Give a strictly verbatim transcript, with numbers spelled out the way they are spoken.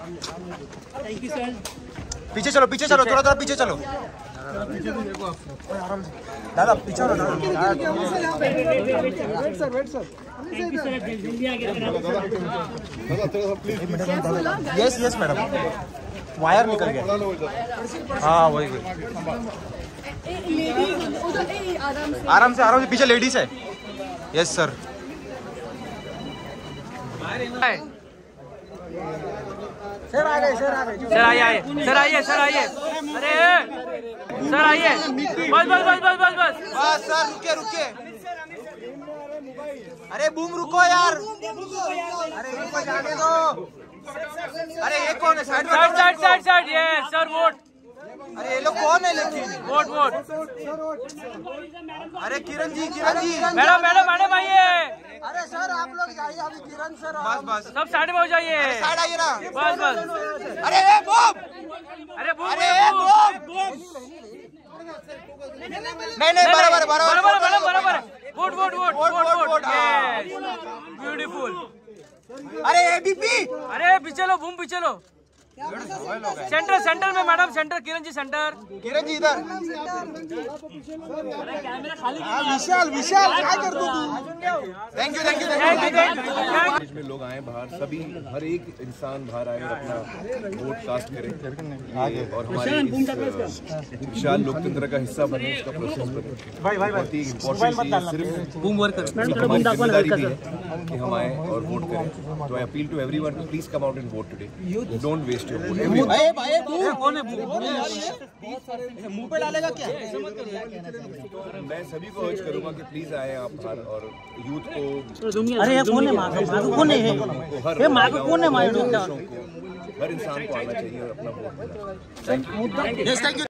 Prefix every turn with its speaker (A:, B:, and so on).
A: Thank you sir.
B: पीछे चलो, पीछे चलो, थोड़ा थोड़ा पीछे चलो। दादा पीछे चलो। यस यस मैडम, वायर निकल गया। हाँ वही वही, आराम से आराम से, पीछे लेडीज है। Yes sir. सर आ गए, सर आ गए,
A: सर आइए, सर आइए, सर आइए। अरे सर आइए, बस बस बस बस बस बस
B: बस सर, रुके रुके। अरे बूम रुको यार, अरे इनको जाने दो। अरे ये कौन है? Side
A: side side side side. ये सर वोट।
B: अरे ये लोग कौन है लेकिन?
A: Vote vote.
B: अरे Kiran ji, Kiran ji.
A: Madam madam madam आइए।
B: अरे सर आप लोग जाइए, अभी किरण सर। बस बस,
A: सब साइड में हो जाइए।
B: साइड आइए ना।
A: बस बस।
B: अरे ए बूम,
A: अरे बूम,
B: अरे ए बूम। नहीं नहीं, बराबर बराबर
A: बराबर बराबर बराबर। Vote vote vote vote vote. Beautiful.
B: अरे एबीपी।
A: अरे पीछे लो, बूम पीछे लो। सेंटर सेंटर में madam, centre. Kiran ji centre.
B: Kiran ji इधर। विशाल विशाल क्या कर दो तू? Thank you thank you thank you.
C: में लोग आए बाहर, सभी हर एक इंसान बाहर आए और अपना वोट कास्ट करे और हमारे इस विशाल लोकतंत्र का हिस्सा बने, उसका प्रोसेस बने।
B: भाई भाई
C: बहुत ही इम्पोर्टेंट चीज सिर्फ
A: बूम वर्क
C: हमारी जिम्मेदारी भी है कि हम आए और वोट करें। तो I appeal to everyone to please come out and vote today. Don't waste your vote.
B: मुंह पे डालेगा क्या?
C: मैं सभी को अर्ज करूंगा कि प्लीज आए आप बाहर और यूथ को।
D: अरे ये कौन है? माधव माधव कौन है? ये माधव कौन है?
C: हर इंसान को आना चाहिए और अपना वोट देना। Thank you.